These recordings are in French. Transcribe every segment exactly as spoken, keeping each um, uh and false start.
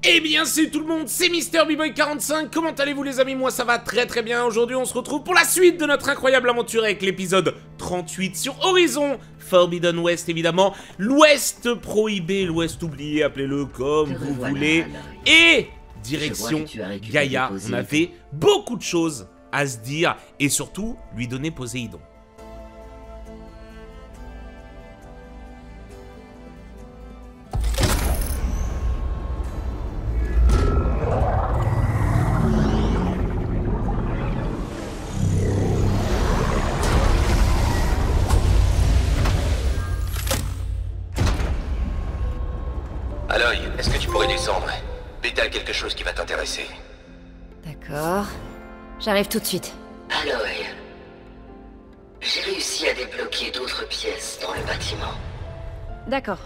Eh bien c'est tout le monde, c'est MrBboy quarante-cinq, comment allez-vous les amis? Moi ça va très très bien. Aujourd'hui on se retrouve pour la suite de notre incroyable aventure avec l'épisode trente-huit sur Horizon Forbidden West évidemment. L'Ouest prohibé, l'Ouest oublié, appelez-le comme Te vous revoilà, voulez. Aloy. Et Je direction vois que tu as récupéré Gaïa, on Poséidon. avait beaucoup de choses à se dire et surtout lui donner Poséidon. Aloy, est-ce que tu pourrais descendre? Beta a quelque chose qui va t'intéresser. D'accord. J'arrive tout de suite. Aloy, j'ai réussi à débloquer d'autres pièces dans le bâtiment. D'accord.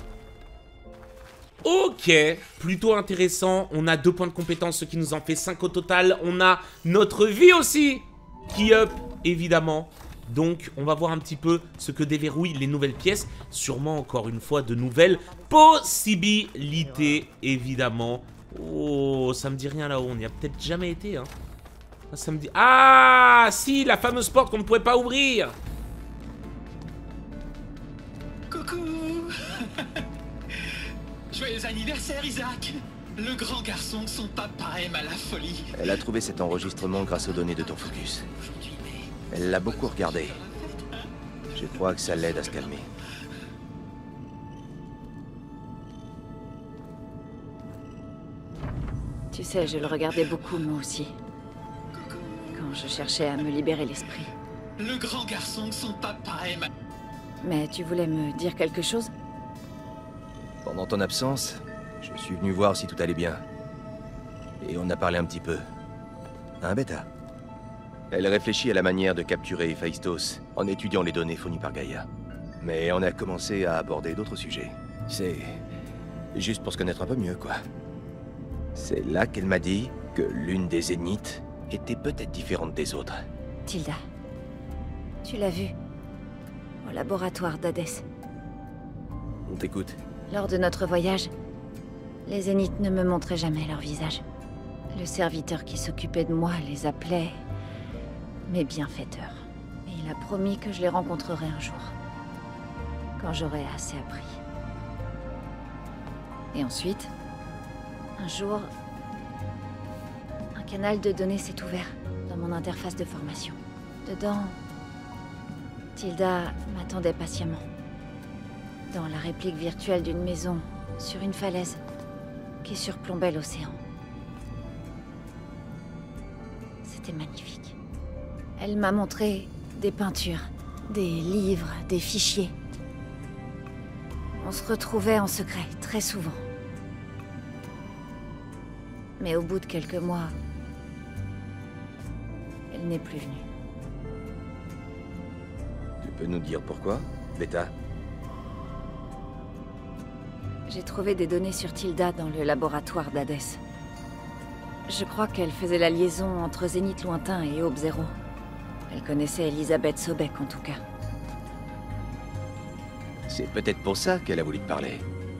Ok, plutôt intéressant. On a deux points de compétence, ce qui nous en fait cinq au total. On a notre vie aussi qui up, évidemment. Donc, on va voir un petit peu ce que déverrouillent les nouvelles pièces. Sûrement, encore une fois, de nouvelles possibilités, évidemment. Oh, ça me dit rien là-haut. On n'y a peut-être jamais été, hein. Ça me dit... Ah, si, la fameuse porte qu'on ne pouvait pas ouvrir. Coucou. Joyeux anniversaire, Isaac. Le grand garçon que son papa aime à la folie. Elle a trouvé cet enregistrement grâce aux données de ton focus. Aujourd'hui, mais... Elle l'a beaucoup regardé. Je crois que ça l'aide à se calmer. Tu sais, je le regardais beaucoup, moi aussi. Quand je cherchais à me libérer l'esprit. Le grand garçon que son papa aime à... Mais tu voulais me dire quelque chose? Pendant ton absence, je suis venu voir si tout allait bien. Et on a parlé un petit peu. Hein, Beta? Elle réfléchit à la manière de capturer Héphaïstos en étudiant les données fournies par Gaïa. Mais on a commencé à aborder d'autres sujets. C'est... juste pour se connaître un peu mieux, quoi. C'est là qu'elle m'a dit que l'une des Zéniths était peut-être différente des autres. Tilda. Tu l'as vu? Au laboratoire d'Hadès. On t'écoute. Lors de notre voyage, les Zéniths ne me montraient jamais leur visage. Le serviteur qui s'occupait de moi les appelait mes bienfaiteurs. Et il a promis que je les rencontrerais un jour. Quand j'aurai assez appris. Et ensuite, un jour, un canal de données s'est ouvert dans mon interface de formation. Dedans, Tilda m'attendait patiemment. Dans la réplique virtuelle d'une maison, sur une falaise, qui surplombait l'océan. C'était magnifique. Elle m'a montré des peintures, des livres, des fichiers. On se retrouvait en secret, très souvent. Mais au bout de quelques mois, elle n'est plus venue. Tu peux nous dire pourquoi, Beta? J'ai trouvé des données sur Tilda dans le laboratoire d'Hadès. Je crois qu'elle faisait la liaison entre Zénith lointain et Aube Zéro. Elle connaissait Elisabeth Sobek en tout cas. C'est peut-être pour ça qu'elle a voulu te parler.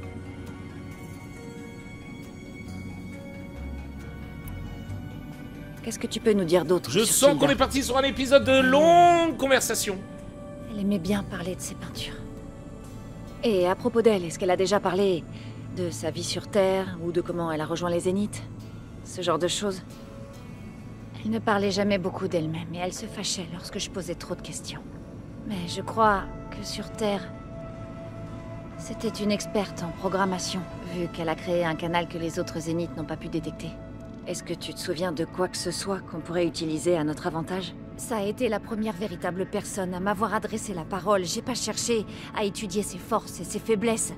Qu'est-ce que tu peux nous dire d'autre Je sur sens Tilda? qu'on est parti sur un épisode de longue conversation. Elle aimait bien parler de ses peintures. Et à propos d'elle, est-ce qu'elle a déjà parlé de sa vie sur Terre ou de comment elle a rejoint les Zéniths? Ce genre de choses. Elle ne parlait jamais beaucoup d'elle-même et elle se fâchait lorsque je posais trop de questions. Mais je crois que sur Terre, c'était une experte en programmation, vu qu'elle a créé un canal que les autres Zéniths n'ont pas pu détecter. Est-ce que tu te souviens de quoi que ce soit qu'on pourrait utiliser à notre avantage? Ça a été la première véritable personne à m'avoir adressé la parole. J'ai pas cherché à étudier ses forces et ses faiblesses.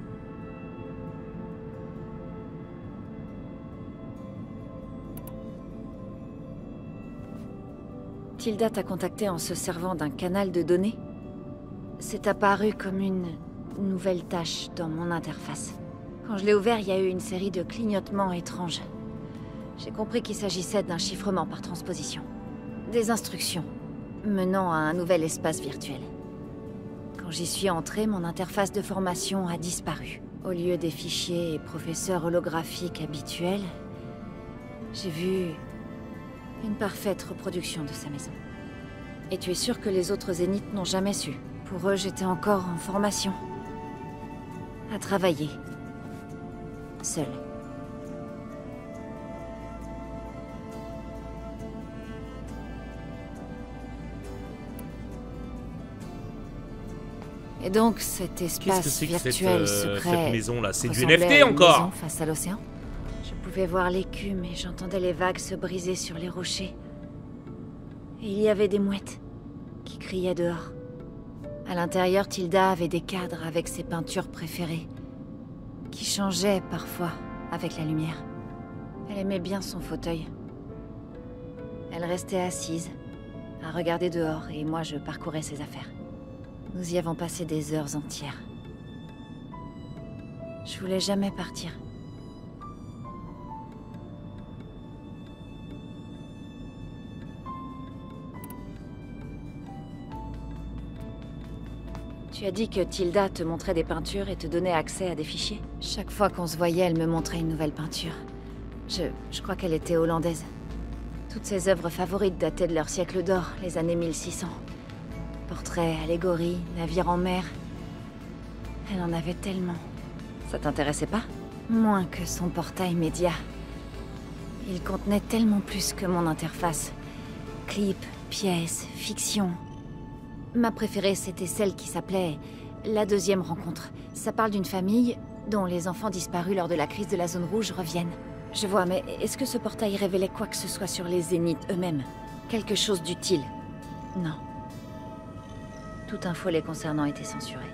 Tilda t'a contacté en se servant d'un canal de données? C'est apparu comme une nouvelle tâche dans mon interface. Quand je l'ai ouvert, il y a eu une série de clignotements étranges. J'ai compris qu'il s'agissait d'un chiffrement par transposition. Des instructions menant à un nouvel espace virtuel. Quand j'y suis entrée, mon interface de formation a disparu. Au lieu des fichiers et professeurs holographiques habituels, j'ai vu une parfaite reproduction de sa maison. Et tu es sûr que les autres zéniths n'ont jamais su? Pour eux, j'étais encore en formation. À travailler. Seule. Et donc, cet espace Qu'est-ce que c'est que cette, virtuel euh, secret cette maison-là? C'est du ressemblait N F à T une encore? maison face à l'océan. Je pouvais voir l'écume et j'entendais les vagues se briser sur les rochers. Et il y avait des mouettes qui criaient dehors. À l'intérieur, Tilda avait des cadres avec ses peintures préférées, qui changeaient parfois avec la lumière. Elle aimait bien son fauteuil. Elle restait assise, à regarder dehors, et moi je parcourais ses affaires. Nous y avons passé des heures entières. Je voulais jamais partir. Tu as dit que Tilda te montrait des peintures et te donnait accès à des fichiers? Chaque fois qu'on se voyait, elle me montrait une nouvelle peinture. Je... je crois qu'elle était hollandaise. Toutes ses œuvres favorites dataient de leur siècle d'or, les années mille six cents. Portraits, allégories, navires en mer. Elle en avait tellement. Ça t'intéressait pas? Moins que son portail média. Il contenait tellement plus que mon interface. Clips, pièces, fiction. Ma préférée, c'était celle qui s'appelait « La deuxième rencontre ». Ça parle d'une famille dont les enfants disparus lors de la crise de la zone rouge reviennent. Je vois, mais est-ce que ce portail révélait quoi que ce soit sur les zéniths eux-mêmes? Quelque chose d'utile? Non. Toute info les concernant était censurée.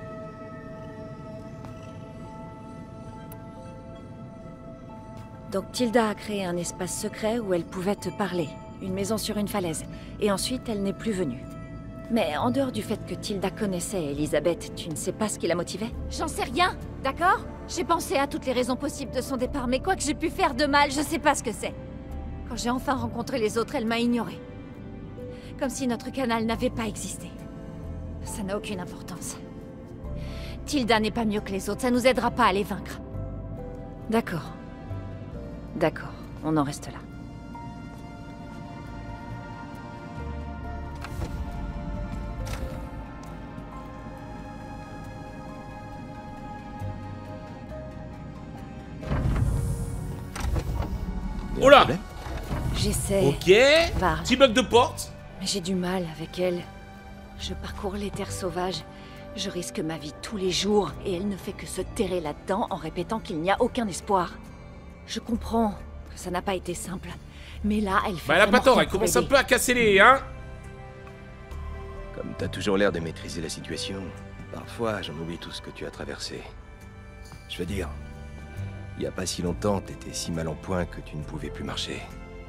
Donc Tilda a créé un espace secret où elle pouvait te parler. Une maison sur une falaise. Et ensuite, elle n'est plus venue. Mais en dehors du fait que Tilda connaissait Elisabeth, tu ne sais pas ce qui la motivait? J'en sais rien, d'accord? J'ai pensé à toutes les raisons possibles de son départ, mais quoi que j'ai pu faire de mal, je sais pas ce que c'est. Quand j'ai enfin rencontré les autres, elle m'a ignorée. Comme si notre canal n'avait pas existé. Ça n'a aucune importance. Tilda n'est pas mieux que les autres, ça nous aidera pas à les vaincre. D'accord. D'accord, on en reste là. Oh là! J'essaie. Ok. Parle. Petit bug de porte. Mais j'ai du mal avec elle. Je parcours les terres sauvages. Je risque ma vie tous les jours et elle ne fait que se terrer là-dedans en répétant qu'il n'y a aucun espoir. Je comprends que ça n'a pas été simple. Mais là, elle fait Bah elle a pas vraiment tort, rien elle pour commence un aider. peu à casser les... hein. Comme t'as toujours l'air de maîtriser la situation, parfois j'en oublie tout ce que tu as traversé. Je veux dire, il y a pas si longtemps, t'étais si mal en point que tu ne pouvais plus marcher.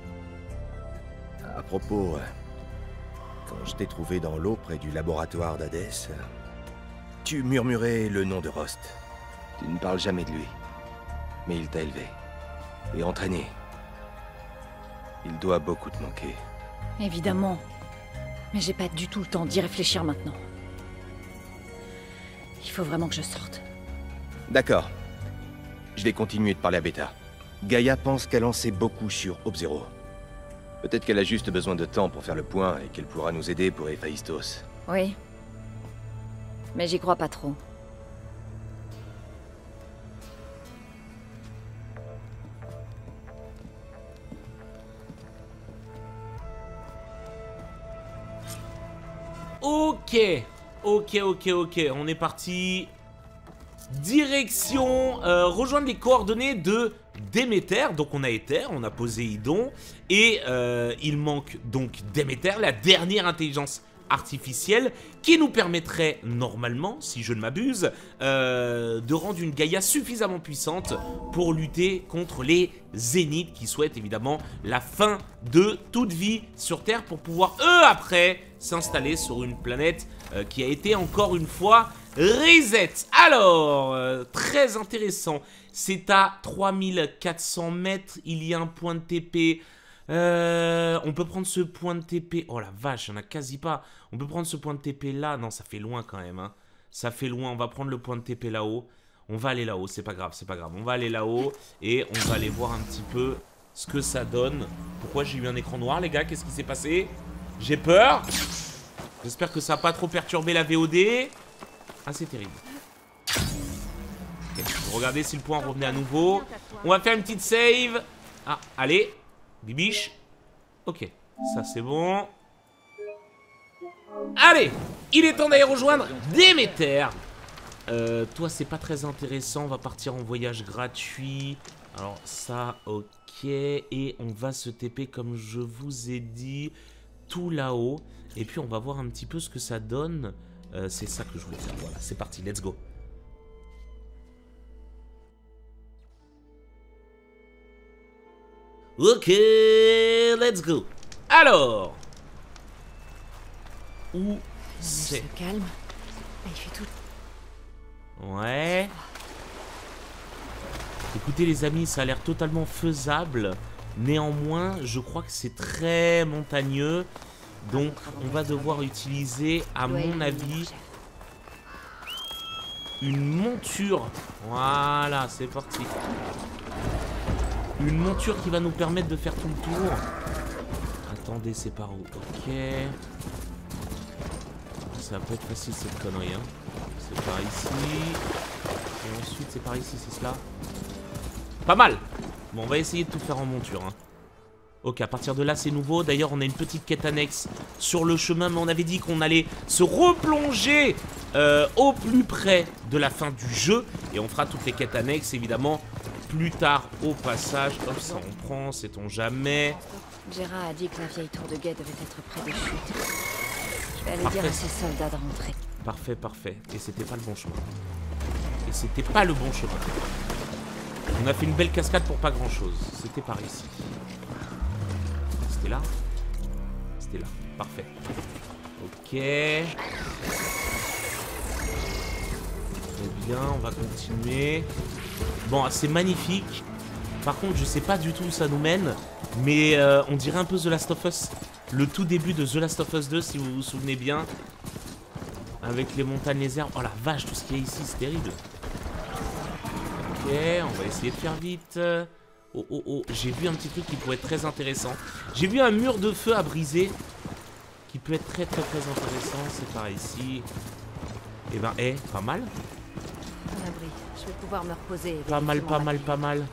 À propos, quand je t'ai trouvé dans l'eau près du laboratoire d'Hadès, tu murmurais le nom de Rost. Tu ne parles jamais de lui, mais il t'a élevé et entraîné. Il doit beaucoup te manquer. Évidemment. Mais j'ai pas du tout le temps d'y réfléchir maintenant. Il faut vraiment que je sorte. D'accord. Je vais continuer de parler à Beta. Gaïa pense qu'elle en sait beaucoup sur Ob-Zero. Peut-être qu'elle a juste besoin de temps pour faire le point et qu'elle pourra nous aider pour Héphaïstos. Oui. Mais j'y crois pas trop. Ok. Ok, ok, ok. On est parti. Direction, euh, rejoindre les coordonnées de Déméter. Donc on a Éther, on a Poséidon. Et euh, il manque donc Déméter, la dernière intelligence artificielle qui nous permettrait normalement, si je ne m'abuse, euh, de rendre une Gaïa suffisamment puissante pour lutter contre les Zéniths qui souhaitent évidemment la fin de toute vie sur Terre pour pouvoir eux après s'installer sur une planète euh, qui a été encore une fois reset. Alors, euh, très intéressant, c'est à trois mille quatre cents mètres, il y a un point de T P. Euh, on peut prendre ce point de T P. Oh la vache, il n'y en a quasi pas. On peut prendre ce point de T P là. Non, ça fait loin quand même. Hein. Ça fait loin. On va prendre le point de T P là-haut. On va aller là-haut, c'est pas grave, c'est pas grave. On va aller là-haut et on va aller voir un petit peu ce que ça donne. Pourquoi j'ai eu un écran noir, les gars? Qu'est-ce qui s'est passé? J'ai peur. J'espère que ça n'a pas trop perturbé la V O D. Ah, c'est terrible. Okay. Regardez si le point revenait à nouveau. On va faire une petite save. Ah, allez. Bibiche. Ok, ça c'est bon. Allez, il est temps d'aller rejoindre Déméter. Euh, toi, c'est pas très intéressant. On va partir en voyage gratuit. Alors, ça, ok. Et on va se T P, comme je vous ai dit, tout là-haut. Et puis, on va voir un petit peu ce que ça donne. Euh, c'est ça que je voulais faire. Voilà, c'est parti. Let's go. Ok, let's go. Alors, où c'est? Se calme. Il fait tout. Ouais. Écoutez les amis, ça a l'air totalement faisable. Néanmoins, je crois que c'est très montagneux. Donc, on va devoir utiliser, à mon avis, une monture. Voilà, c'est parti. Une monture qui va nous permettre de faire tout le tour. Attendez, c'est par où? Ok. Ça va pas être facile cette connerie, hein. C'est par ici. Et ensuite, c'est par ici, c'est cela. Pas mal. Bon, on va essayer de tout faire en monture, hein. Ok, à partir de là, c'est nouveau. D'ailleurs, on a une petite quête annexe sur le chemin, mais on avait dit qu'on allait se replonger euh, au plus près de la fin du jeu. Et on fera toutes les quêtes annexes, évidemment, plus tard au passage. Hop, ça on prend, sait-on jamais. Gérard a dit que la vieille tour de guet devait être près des chutes. Je vais aller Parfait. dire à ses soldats de rentrer. Parfait, parfait. Et c'était pas le bon chemin. Et c'était pas le bon chemin. On a fait une belle cascade pour pas grand-chose. C'était par ici. C'était là? C'était là. Parfait. Ok. Très bien, on va continuer. Bon, c'est magnifique. Par contre, je sais pas du tout où ça nous mène. Mais euh, on dirait un peu The Last of Us. Le tout début de The Last of Us deux, si vous vous souvenez bien. Avec les montagnes, les herbes. Oh la vache, tout ce qu'il y a ici, c'est terrible. Ok, on va essayer de faire vite. Oh, oh, oh, j'ai vu un petit truc qui pourrait être très intéressant. J'ai vu un mur de feu à briser. Qui peut être très, très, très intéressant. C'est par ici. Et ben, eh, pas mal. En abri, je vais pouvoir me reposer. Pas mal, pas mal, pas mal.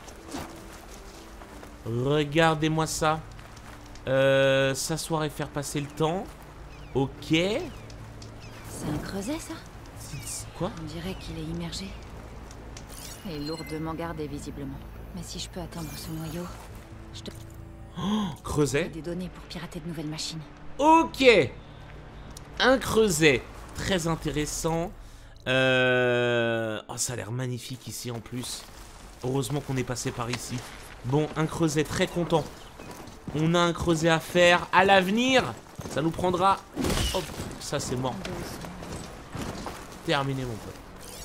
Regardez-moi ça. Euh, S'asseoir et faire passer le temps. Ok. C'est un creuset, ça? Quoi? On dirait qu'il est immergé. Et lourdement gardé, visiblement. Mais si je peux atteindre ce noyau, je te... Oh, creuset. des données pour pirater de nouvelles machines. Ok. Un creuset. Très intéressant. Euh... Oh, ça a l'air magnifique ici en plus. Heureusement qu'on est passé par ici. Bon, un creuset, très content. On a un creuset à faire à l'avenir. Ça nous prendra... Hop, ça c'est mort. Terminé mon pote.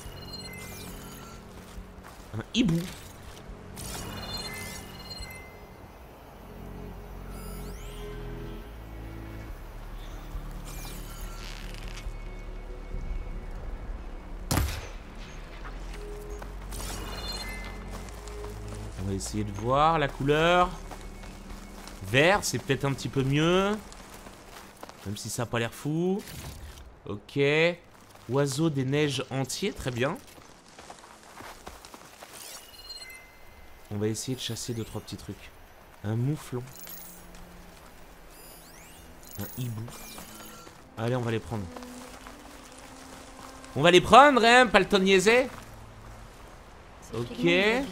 Un hibou. On va essayer de voir la couleur. Vert, c'est peut-être un petit peu mieux. Même si ça n'a pas l'air fou. Ok. Oiseau des neiges entier, très bien. On va essayer de chasser deux trois petits trucs. Un mouflon. Un hibou. Allez, on va les prendre. On va les prendre, hein, pas le temps de niaiser. Ok.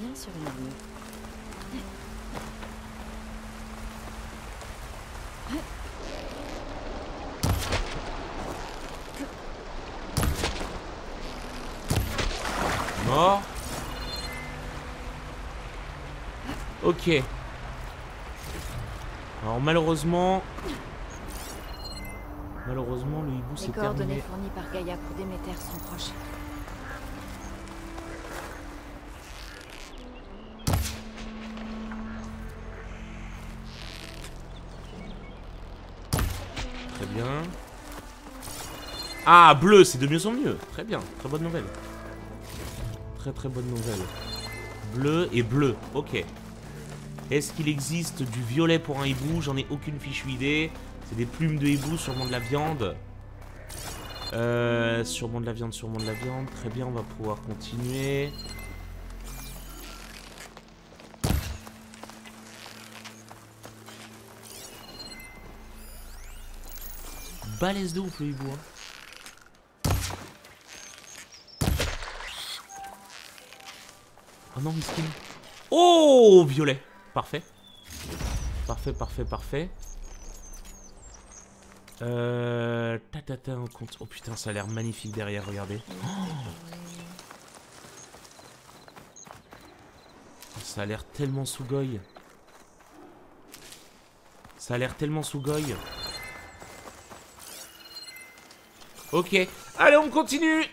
Mort. Ok. Alors malheureusement... Malheureusement le hibou s'est terminé. Les coordonnées fournies par Gaïa pour Déméter sont proches. Très bien. Ah, bleu, c'est de mieux en mieux. Très bien, très bonne nouvelle. Très très bonne nouvelle. Bleu et bleu, ok. Est-ce qu'il existe du violet pour un hibou? J'en ai aucune fichue idée. C'est des plumes de hibou, sûrement de la viande. Euh, sûrement de la viande, sûrement de la viande. Très bien, on va pouvoir continuer. Balèze de ouf le hibou, hein. Oh non, miskin. Oh, violet. Parfait. Parfait, parfait, parfait. Euh... Tatata, on compte. Oh putain, ça a l'air magnifique derrière, regardez. Oh, ça a l'air tellement Sugoi. Ça a l'air tellement Sugoi. Ok. Allez, on continue.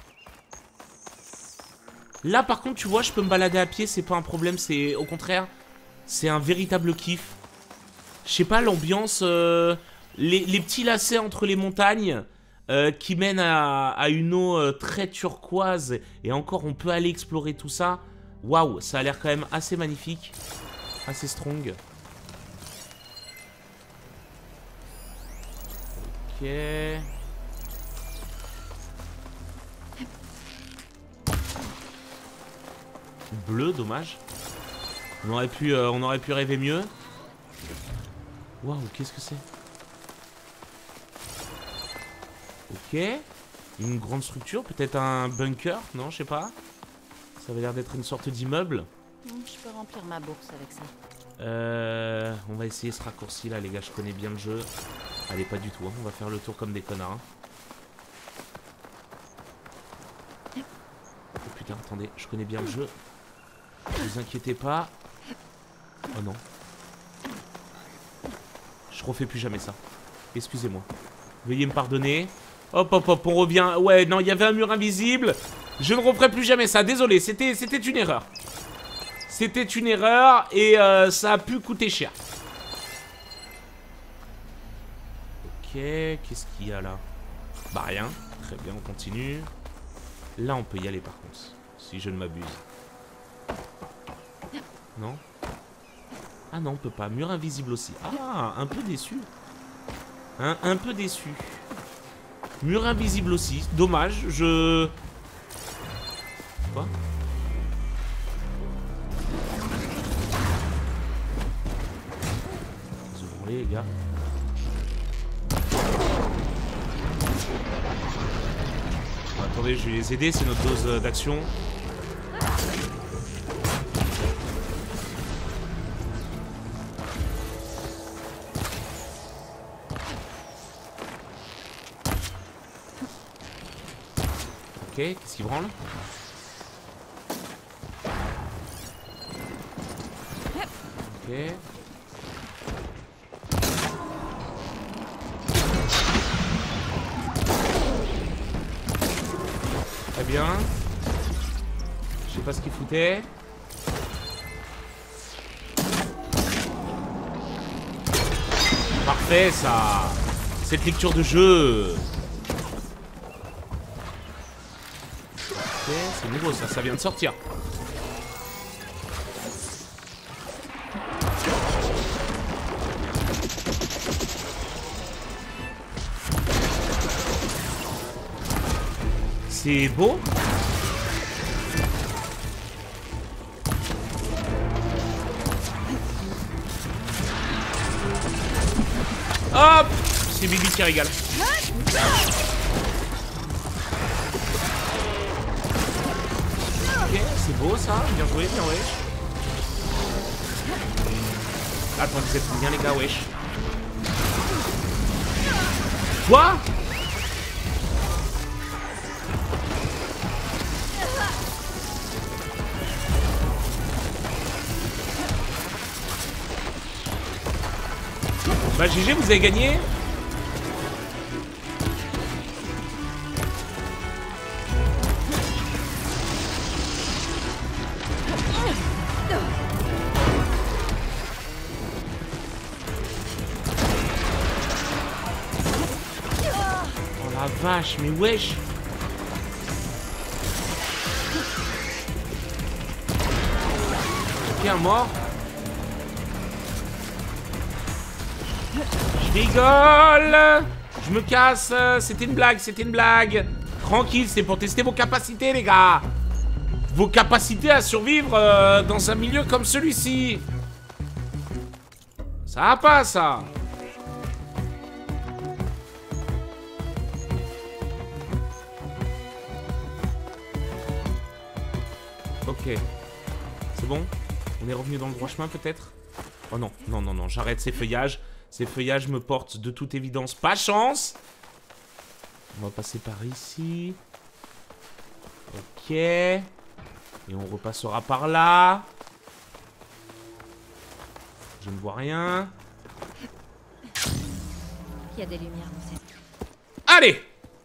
Là, par contre, tu vois, je peux me balader à pied, c'est pas un problème, c'est au contraire, c'est un véritable kiff. Je sais pas, l'ambiance, euh, les, les petits lacets entre les montagnes euh, qui mènent à, à une eau euh, très turquoise, et encore, on peut aller explorer tout ça. Waouh, ça a l'air quand même assez magnifique, assez strong. Ok. Bleu, dommage. On aurait pu, euh, on aurait pu rêver mieux. Waouh, qu'est-ce que c'est? Ok. Une grande structure, peut-être un bunker, non, je sais pas. Ça avait l'air d'être une sorte d'immeuble. Je peux remplir ma bourse avec ça. Euh, on va essayer ce raccourci là, les gars, je connais bien le jeu. Allez, pas du tout, hein. On va faire le tour comme des connards. Hein. Oh putain, attendez, je connais bien le jeu. Ne vous inquiétez pas. Oh non. Je refais plus jamais ça. Excusez-moi. Veuillez me pardonner. Hop, hop, hop, on revient. Ouais, non, il y avait un mur invisible. Je ne referai plus jamais ça. Désolé, c'était c'était une erreur. C'était une erreur et euh, ça a pu coûter cher. Ok, qu'est-ce qu'il y a là? Bah rien. Très bien, on continue. Là, on peut y aller par contre. Si je ne m'abuse. Non? Ah non, on peut pas. Mur invisible aussi. Ah, un peu déçu. Un, un peu déçu. Mur invisible aussi. Dommage, je... Quoi? Ouvrez les gars. Bon, attendez, je vais les aider, c'est notre dose d'action. Ok, qu'est-ce qu'il branle? Ok. Très bien. Je sais pas ce qu'il foutait. Parfait ça. Cette lecture de jeu. Ok, c'est nouveau ça, ça vient de sortir. C'est beau. Hop, c'est Bibi qui régale. Ok, c'est beau ça, bien joué, bien wesh. Attends, vous êtes bien les gars, wesh. Quoi? Bah G G, vous avez gagné. Oh la vache, mais wesh. Ok, un mort. Je rigole. Je me casse. C'était une blague, c'était une blague. Tranquille, c'est pour tester vos capacités, les gars. Vos capacités à survivre euh, dans un milieu comme celui-ci. Ça va pas, ça. Ok. C'est bon? On est revenu dans le droit chemin, peut-être? Oh non, non, non, non, j'arrête ces feuillages. Ces feuillages me portent de toute évidence pas chance. On va passer par ici. Ok. Et on repassera par là. Je ne vois rien. Il y a des lumières dans cette... Allez!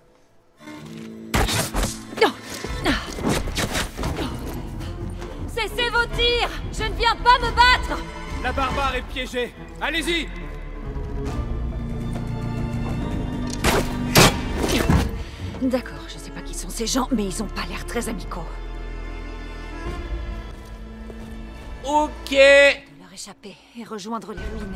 Cessez vos tirs! Je ne viens pas me battre! La barbare est piégée. Allez-y! D'accord, je sais pas qui sont ces gens, mais ils ont pas l'air très amicaux. Ok! Leur échapper et rejoindre les ruines.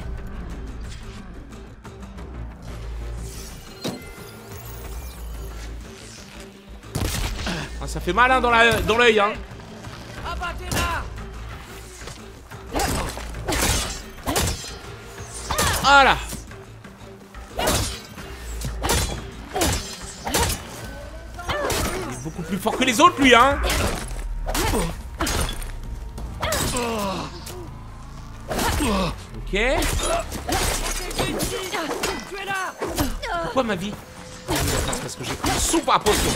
Ah, ça fait mal hein, dans la dans l'œil hein. Voilà. Il est beaucoup plus fort que les autres lui hein. Ok. Pourquoi ma vie? C'est parce que j'ai pris une soupe à potion.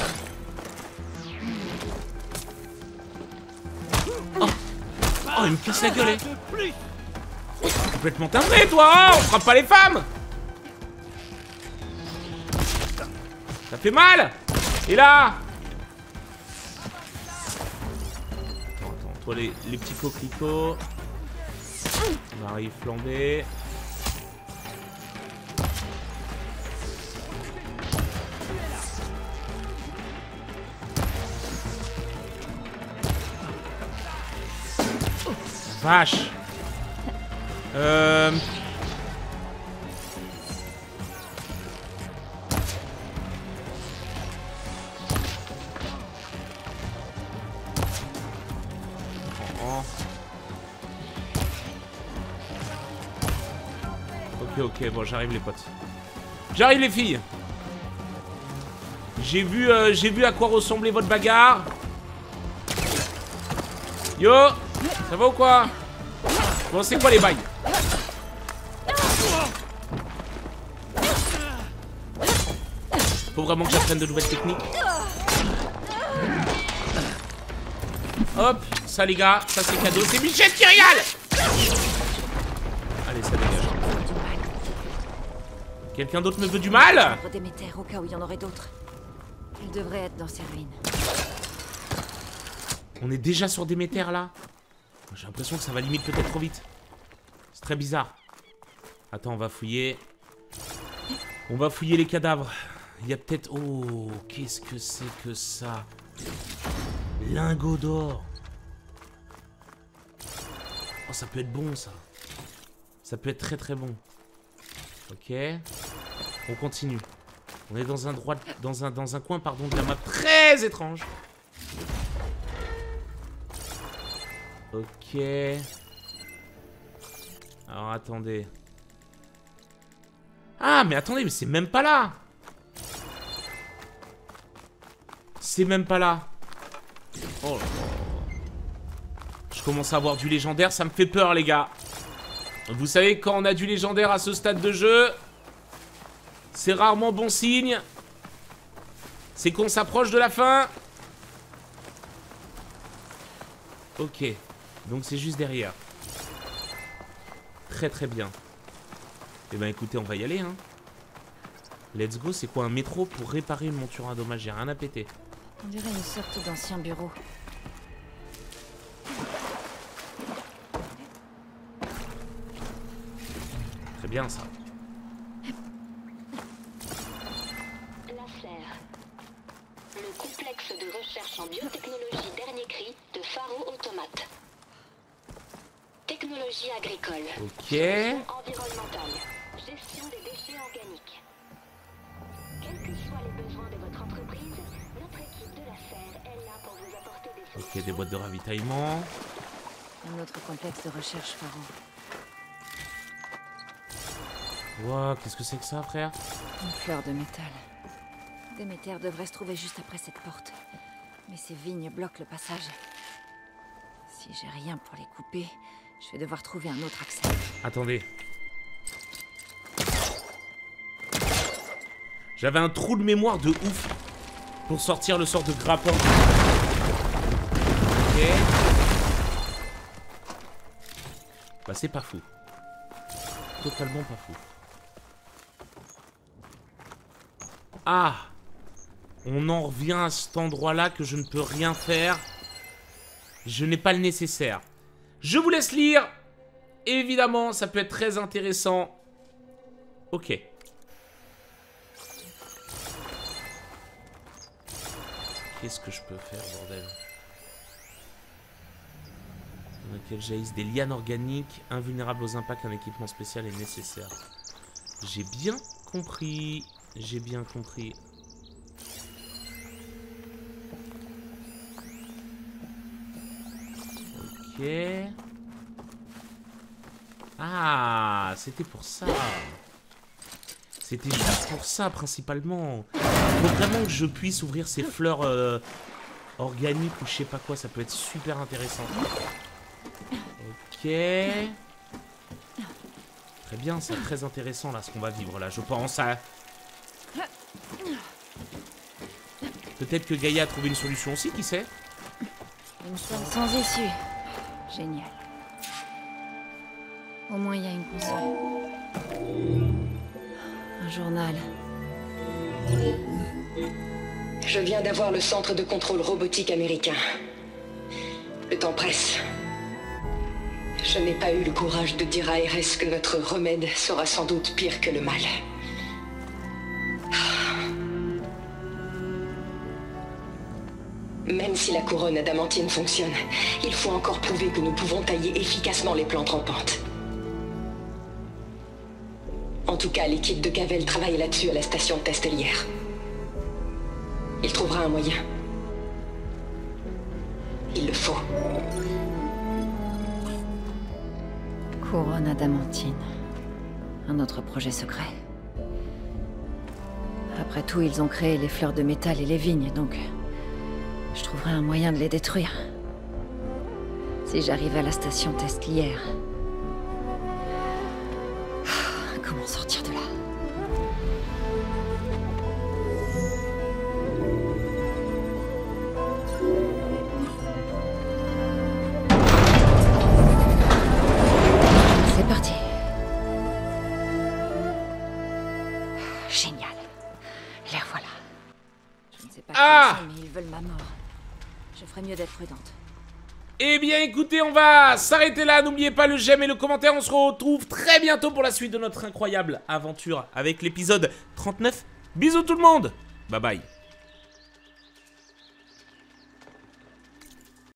Oh. Oh, il me casse la gueule, eh. Complètement timbré, toi, hein. On frappe pas les femmes. Ça fait mal. Et là? Attends, attends, toi, les, les petits coquelicots. On arrive flambé. Vache. Euh... Oh. Ok, ok, bon, j'arrive les potes. J'arrive les filles. J'ai vu, euh, j'ai vu à quoi ressemblait votre bagarre. Yo, ça va ou quoi? Bon, c'est quoi les bails? Faut vraiment que j'apprenne de nouvelles techniques. Hop, ça les gars, ça c'est cadeau. C'est Michette qui régale. Allez, ça dégage. Quelqu'un d'autre me veut du mal? Déméter au cas où il y en aurait d'autres. Elle devrait être dans ces ruines. On est déjà sur Déméter là? J'ai l'impression que ça va limite peut-être trop vite. C'est très bizarre. Attends, on va fouiller. On va fouiller les cadavres. Il y a peut-être... Oh, qu'est-ce que c'est que ça? Lingot d'or. Oh, ça peut être bon, ça. Ça peut être très très bon. Ok. On continue. On est dans un droit... Dans un, dans un coin, pardon, de la map très étrange. Ok. Alors, attendez. Ah, mais attendez, mais c'est même pas là. C'est même pas là. Oh là là. Je commence à avoir du légendaire, ça me fait peur, les gars. Vous savez, quand on a du légendaire à ce stade de jeu, c'est rarement bon signe. C'est qu'on s'approche de la fin. Ok. Donc c'est juste derrière. Très très bien. Eh ben écoutez, on va y aller hein. Let's go, c'est quoi un métro pour réparer une monture endommagée? J'ai rien à péter. On dirait une sorte d'ancien bureau. Très bien ça. La serre. Le complexe de recherche en biotechnologie dernier cri de Faro Automate. Technologie agricole. Ok. Gestion environnementale. Gestion des déchets organiques. Quels que soient les besoins de votre entreprise, notre équipe de la serre est là pour vous apporter des solutions. Ok, des boîtes de ravitaillement. Un autre complexe de recherche, Pharaon. Wow, qu'est-ce que c'est que ça, frère? Une fleur de métal. Déméter devrait se trouver juste après cette porte. Mais ces vignes bloquent le passage. Si j'ai rien pour les couper, je vais devoir trouver un autre accès. Attendez. J'avais un trou de mémoire de ouf pour sortir le sort de grappin. Ok. Bah c'est pas fou. Totalement pas fou. Ah! On en revient à cet endroit-là que je ne peux rien faire. Je n'ai pas le nécessaire. Je vous laisse lire. Évidemment, ça peut être très intéressant. Ok. Qu'est-ce que je peux faire, bordel? Dans lequel jaillissent des lianes organiques, invulnérables aux impacts, un équipement spécial est nécessaire. J'ai bien compris. J'ai bien compris. Ok. Ah, c'était pour ça. C'était juste pour ça, principalement. Il faut vraiment que je puisse ouvrir ces fleurs euh, organiques ou je sais pas quoi. Ça peut être super intéressant. Ok. Très bien, c'est très intéressant là ce qu'on va vivre là, je pense. Hein. Peut-être que Gaïa a trouvé une solution aussi, qui sait? Une somme sans issue. Génial. Au moins, il y a une console. Un journal. Je viens d'avoir le centre de contrôle robotique américain. Le temps presse. Je n'ai pas eu le courage de dire à R S que notre remède sera sans doute pire que le mal. Même si la couronne adamantine fonctionne, il faut encore prouver que nous pouvons tailler efficacement les plantes rampantes. En tout cas, l'équipe de Cavell travaille là-dessus à la station Testelière. Il trouvera un moyen. Il le faut. Couronne adamantine. Un autre projet secret. Après tout, ils ont créé les fleurs de métal et les vignes, donc... je trouverai un moyen de les détruire. Si j'arrive à la station Testelière. Comment sortir de là? C'est parti. Génial. Les revoilà. Je ne sais pas Ah! qui ils sont, mais ils veulent ma mort. Je ferais mieux d'être prudente. Eh bien écoutez, on va s'arrêter là. N'oubliez pas le j'aime et le commentaire. On se retrouve très bientôt pour la suite de notre incroyable aventure avec l'épisode trente-neuf. Bisous tout le monde. Bye bye.